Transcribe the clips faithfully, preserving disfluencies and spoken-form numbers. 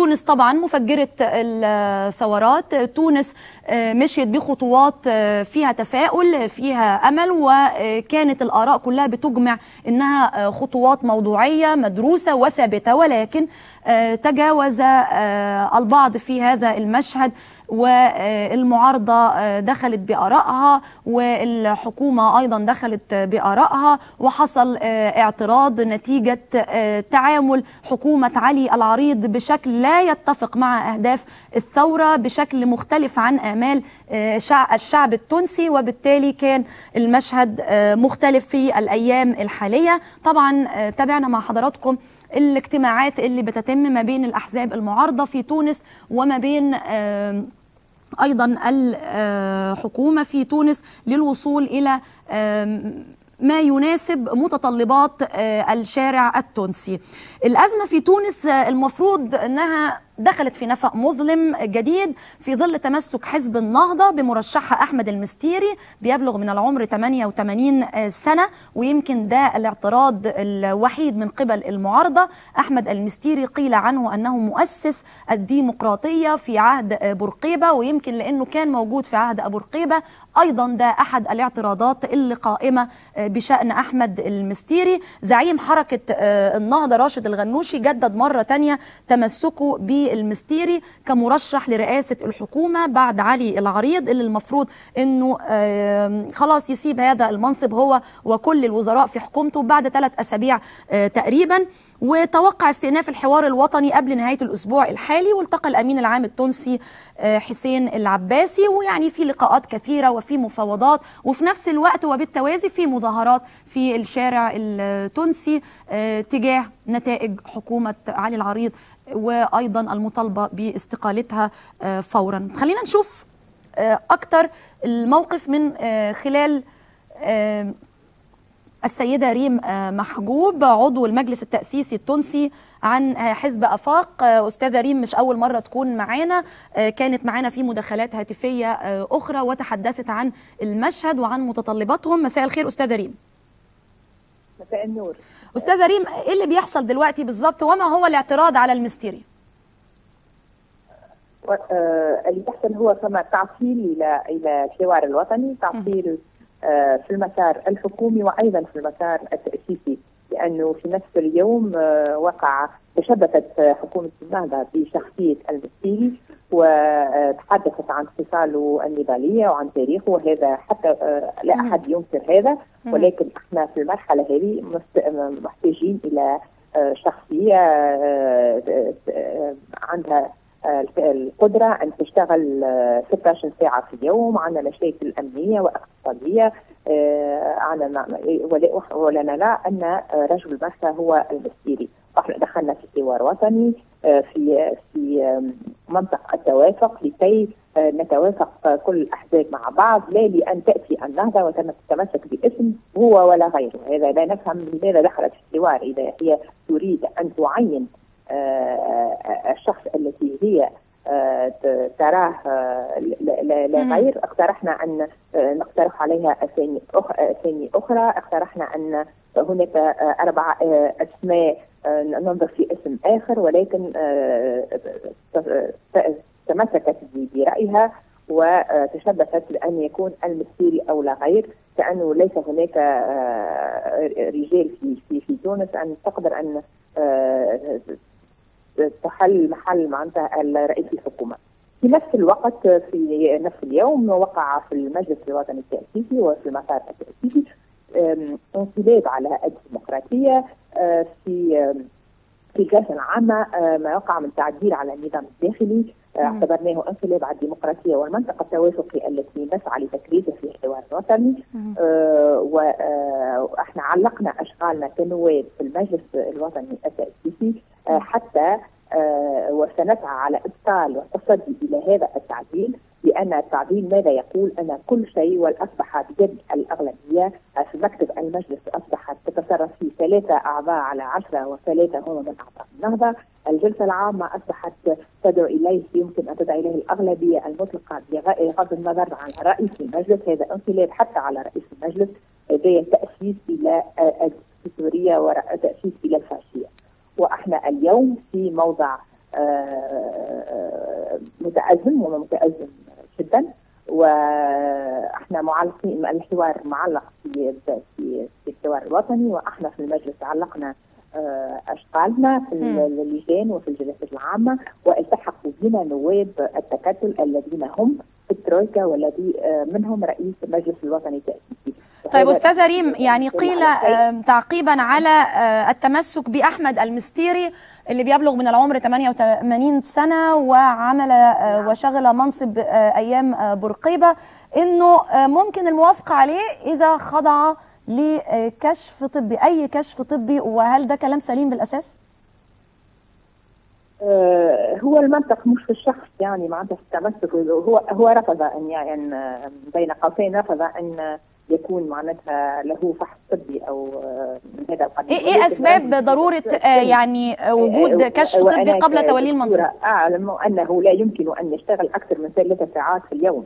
تونس طبعا مفجرة الثورات، تونس مشيت بخطوات فيها تفاؤل فيها أمل، وكانت الآراء كلها بتجمع إنها خطوات موضوعية مدروسة وثابتة، ولكن تجاوز البعض في هذا المشهد والمعارضة دخلت بآرائها والحكومة أيضا دخلت بآرائها، وحصل اعتراض نتيجة تعامل حكومة علي العريض بشكل لا يتفق مع أهداف الثورة، بشكل مختلف عن آمال الشعب التونسي، وبالتالي كان المشهد مختلف في الأيام الحالية. طبعا تابعنا مع حضراتكم الاجتماعات اللي بتتم ما بين الأحزاب المعارضة في تونس وما بين أيضا الحكومة في تونس للوصول إلى ما يناسب متطلبات الشارع التونسي. الأزمة في تونس المفروض أنها دخلت في نفق مظلم جديد في ظل تمسك حزب النهضة بمرشحها أحمد المستيري، بيبلغ من العمر ثمانية وثمانين سنة، ويمكن ده الاعتراض الوحيد من قبل المعارضة. أحمد المستيري قيل عنه أنه مؤسس الديمقراطية في عهد بورقيبة، ويمكن لأنه كان موجود في عهد بورقيبة أيضا ده أحد الاعتراضات اللي قائمة بشأن أحمد المستيري. زعيم حركة النهضة راشد الغنوشي جدد مرة تانية تمسكه بالمستيري كمرشح لرئاسة الحكومة بعد علي العريض، اللي المفروض أنه خلاص يسيب هذا المنصب هو وكل الوزراء في حكومته بعد ثلاث أسابيع تقريبا. وتوقع استئناف الحوار الوطني قبل نهاية الأسبوع الحالي، والتقى الأمين العام التونسي حسين العباسي، ويعني في لقاءات كثيرة وفي مفاوضات، وفي نفس الوقت وبالتوازي في مظاهرات في الشارع التونسي تجاه نتائج حكومة علي العريض وأيضا المطالبة باستقالتها فورا. خلينا نشوف أكتر الموقف من خلال السيدة ريم محجوب عضو المجلس التأسيسي التونسي عن حزب أفاق. أستاذة ريم مش أول مرة تكون معانا، كانت معانا في مداخلات هاتفية أخرى وتحدثت عن المشهد وعن متطلباتهم. مساء الخير أستاذة ريم. مساء النور. أستاذة ريم، إيه اللي بيحصل دلوقتي بالظبط وما هو الاعتراض على المستيري؟ اللي بيحصل هو كما تعطيل إلى إلى الحوار الوطني، تعطيل في المسار الحكومي وأيضا في المسار التأسيسي، لأنه في نفس اليوم وقع تشبثت حكومة النهضة بشخصية المستيري وتحدثت عن خصاله النضالية وعن تاريخه، وهذا حتى لا أحد ينكر هذا، ولكن احنا في المرحلة هذه محتاجين إلى شخصية عندها القدرة أن تشتغل ستة عشر ساعة في اليوم، عندنا مشاكل أمنية واقتصادية، عندنا ولا نرى أن رجل المرسى هو المستيري. احنا دخلنا في حوار وطني في في منطق التوافق لكي نتوافق كل الأحزاب مع بعض، لا لأن تأتي النهضة وتتمسك باسم هو ولا غيره. هذا لا نفهم لماذا دخلت في الحوار إذا هي تريد أن تعين الشخص التي هي تراه لا غير. اقترحنا أن نقترح عليها أسامي أخرى، اقترحنا أن هناك أربع أسماء ننظر في اسم آخر، ولكن تمسكت برأيها وتشبثت بأن يكون المستيري أو لا غير، كأنه ليس هناك رجال في في في تونس أن تقدر أن تحل محل معناتها رئيس الحكومة. في نفس الوقت في نفس اليوم وقع في المجلس الوطني التأسيسي وفي المسار التأسيسي انقلاب على الديمقراطية في في الجلسة العامة، ما وقع من تعديل على النظام الداخلي اعتبرناه انقلاب على الديمقراطية والمنطقة التوافقي التي نسعى لتكريسها في الحوار الوطني. واحنا علقنا اشغالنا كنواب في المجلس الوطني التأسيسي حتى وسنسعى على ابطال والتصدي الى هذا التعديل، لان التعديل ماذا يقول؟ ان كل شيء والاصبح بيد الاغلبيه في مكتب المجلس، اصبحت تتصرف فيه ثلاثه اعضاء على عشره وثلاثه هم من اعضاء النهضه. الجلسه العامه اصبحت تدعو اليه يمكن ان تدعو اليه الاغلبيه المطلقه بغض النظر عن رئيس المجلس. هذا انقلاب حتى على رئيس المجلس، هذا تاسيس الى الدكتاتوريه وتاسيس الى الفاشيه. واحنا اليوم في موضع متأزم ومتأزم جدا، واحنا معلقين الحوار معلق في في الحوار الوطني، واحنا في المجلس علقنا اشغالنا في اللجان وفي الجلسات العامه، والتحقوا بنا نواب التكتل الذين هم في الترويكا والذي منهم رئيس المجلس الوطني التأسيسي. طيب أستاذة ريم، يعني قيل تعقيبا على التمسك بأحمد المستيري اللي بيبلغ من العمر ثمانية وثمانين سنة وعمل وشغل منصب أيام بورقيبة، إنه ممكن الموافقة عليه إذا خضع لكشف طبي، أي كشف طبي، وهل ده كلام سليم بالأساس؟ آه هو المنطق مش في الشخص، يعني معناتها في التمسك، هو هو رفض ان يعني بين قوسين رفض ان يكون معناتها له فحص طبي او من هذا القبيل. ايه, إيه اسباب ضروره آه يعني وجود كشف طبي قبل تولي المنصب؟ اعلم انه لا يمكن ان يشتغل اكثر من ثلاث ساعات في اليوم،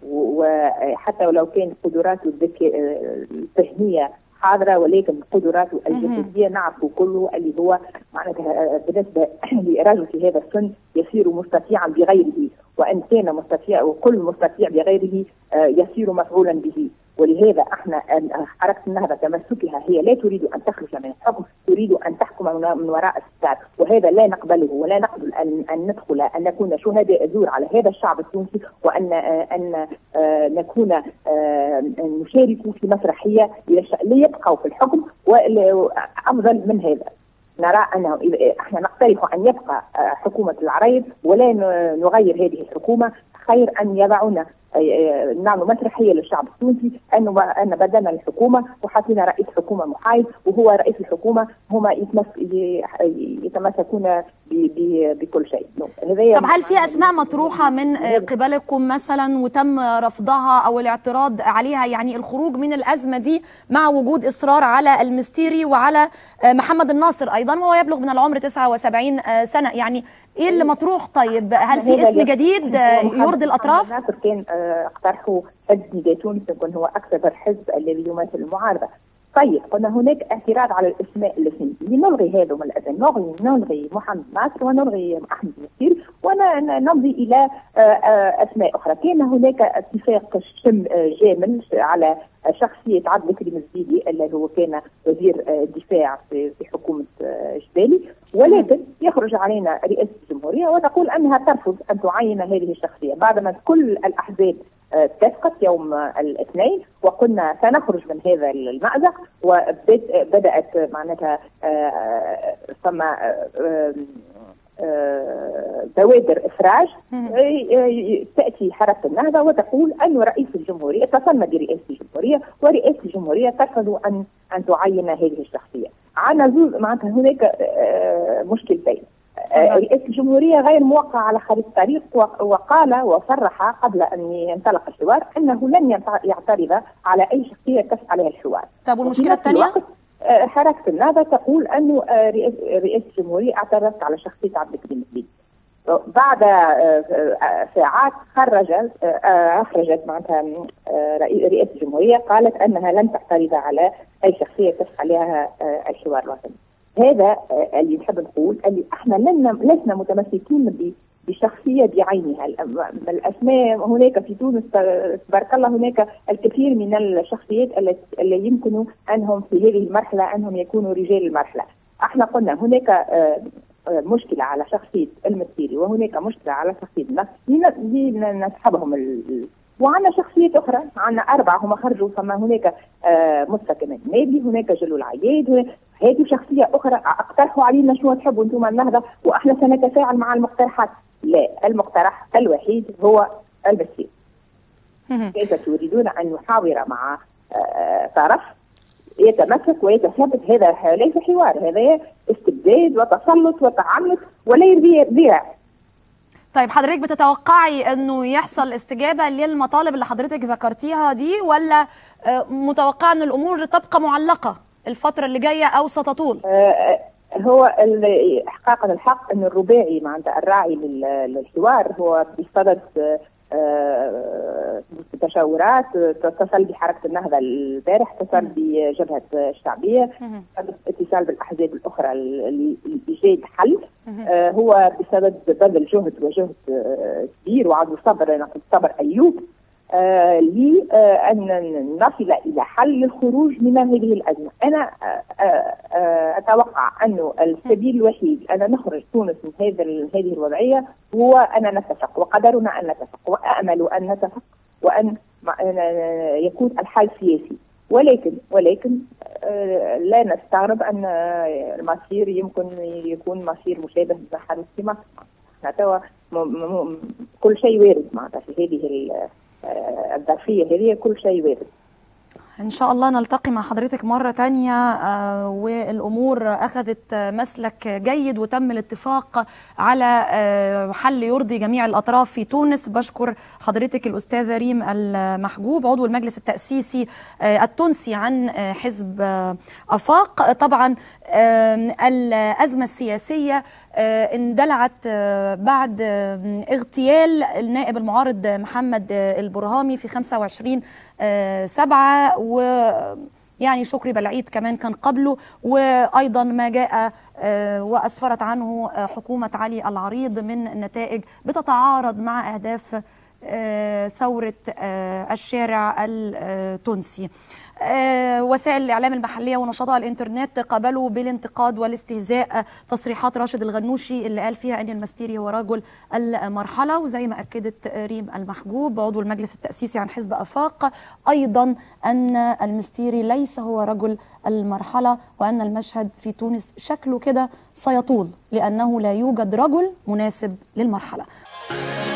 وحتى ولو كان قدراته الذهنيه حاضره، ولكن قدراته الجسديه نعرفه كله اللي هو معناتها بالنسبه لرجل في هذا السن يصير مستطيعا بغيره، وان كان مستطيع وكل مستطيع بغيره يصير مفعولا به. ولهذا احنا حركه النهضه تمسكها هي لا تريد ان تخرج من الحكم، تريد ان تحكم من وراء الستار، وهذا لا نقبله ولا نقبل ان ان ندخل ان نكون شهداء زور على هذا الشعب التونسي، وان ان نكون نشارك في مسرحيه ليبقوا في الحكم. وافضل من هذا نرى انه احنا نقترح ان يبقى حكومه العريض ولا نغير هذه الحكومه، خير ان يضعونا نعمل مسرحيه للشعب التونسي انه ان بدلنا الحكومه وحطينا رئيس حكومه محايد، وهو رئيس الحكومه هما يتمسكون بكل شيء. طب هل في اسماء مطروحه من قبلكم مثلا وتم رفضها او الاعتراض عليها، يعني الخروج من الازمه دي مع وجود اصرار على المستيري وعلى محمد الناصر ايضا وهو يبلغ من العمر تسعة وسبعين سنه؟ يعني ايه اللي مطروح؟ طيب هل في اسم جديد يرضي الاطراف؟ الناصر كان اقترحوا حزب نداء تونس يكون هو اكثر حزب الذي يمثل المعارضه. طيب قلنا هناك اعتراض على الاسماء الاثنين، نلغي هذا الأذن، نلغي نلغي محمد ناصر ونلغي احمد المستيري ونمضي الى اسماء اخرى. كان هناك اتفاق شم جامل على شخصيه عبد الكريم الزيدي اللي هو كان وزير الدفاع في حكومه جبالي، ولكن يخرج علينا رئاسه الجمهوريه وتقول انها ترفض ان تعين هذه الشخصيه بعدما كل الاحزاب اتفقت يوم الاثنين وقلنا سنخرج من هذا المأزق، وبدأت معناتها ثم بوادر إفراج. تأتي حركة النهضة وتقول أن رئيس الجمهورية، اتصلنا برئاسة الجمهورية ورئاسة الجمهورية ترفض أن أن تعين هذه الشخصية. عنا زوج معناتها هناك مشكلتين. رئاسة الجمهورية غير موقع على خريطة الطريق، وقال وصرح قبل أن ينطلق الحوار أنه لن يعترض على أي شخصية تسعى عليها الحوار. طب والمشكلة الثانية؟ حركة النهضة تقول أنه رئاسة الجمهورية اعترضت على شخصية عبد الكريم الزيدي. بعد ساعات خرجت أخرجت معناتها رئاسة الجمهورية قالت أنها لن تعترض على أي شخصية تسعى عليها الحوار الوطني. هذا اللي نحب نقول اللي احنا لسنا متمسكين بشخصيه بعينها. الاسماء هناك في تونس تبارك الله هناك الكثير من الشخصيات اللي يمكن انهم في هذه المرحله انهم يكونوا رجال المرحله. احنا قلنا هناك مشكله على شخصيه المستيري وهناك مشكله على شخصيه الناس نسحبهم، وعندنا شخصيات اخرى، عندنا اربعه هما خرجوا، ثم هناك مصطفى كمال النادي، هناك جلو العياد، هذه شخصيه اخرى. اقترحوا علينا شنو تحبوا انتم النهضه واحنا سنتفاعل مع المقترحات. لا، المقترح الوحيد هو المستيري. كيف تريدون ان نحاور مع طرف يتمسك ويتثبت؟ هذا ليس حوار، هذا استبداد وتسلط وتعنت ولا يرضي الذراع. طيب حضرتك بتتوقعي انه يحصل استجابه للمطالب اللي حضرتك ذكرتيها دي، ولا متوقعه ان الامور تبقى معلقه الفتره اللي جايه او ستطول؟ هو احقاقا الحق ان الرباعي معناتها الراعي للحوار هو بصدد تشاورات، اتصل بحركه النهضه البارح، اتصل بجبهه الشعبيه، والاتصال بالأحزاب الأخرى لإيجاد حل آه هو بسبب بذل جهد وجهد آه كبير وعدم صبر، نقول صبر أيوب آه لأن آه نصل إلى حل للخروج من هذه الأزمة. أنا آه آه أتوقع أنه السبيل الوحيد أن نخرج تونس من هذا هذه الوضعية هو أن نتفق، وقدرنا أن نتفق، وأأمل أن نتفق وأن يكون الحل سياسي. ولكن ولكن لا نستغرب أن المصير يمكن يكون مصير مشابه لما حدث في مصر. كل شيء وارد معناتها في هذه الظرفية هذه، كل شيء وارد. إن شاء الله نلتقي مع حضرتك مرة تانية آه والأمور أخذت مسلك جيد وتم الاتفاق على آه حل يرضي جميع الأطراف في تونس. بشكر حضرتك الأستاذة ريم المحجوب عضو المجلس التأسيسي آه التونسي عن آه حزب آه أفاق. طبعا آه الأزمة السياسية آه اندلعت آه بعد آه اغتيال النائب المعارض محمد آه البرهامي في خمسة وعشرين سبعة، ويعني شكري بلعيد كمان كان قبله، وأيضا ما جاء وأسفرت عنه حكومة علي العريض من نتائج بتتعارض مع أهداف ثورة الشارع التونسي. وسائل الإعلام المحلية ونشاطها الإنترنت قابلوا بالانتقاد والاستهزاء تصريحات راشد الغنوشي اللي قال فيها أن المستيري هو رجل المرحلة، وزي ما أكدت ريم المحجوب عضو المجلس التأسيسي عن حزب أفاق أيضا أن المستيري ليس هو رجل المرحلة، وأن المشهد في تونس شكله كده سيطول لأنه لا يوجد رجل مناسب للمرحلة.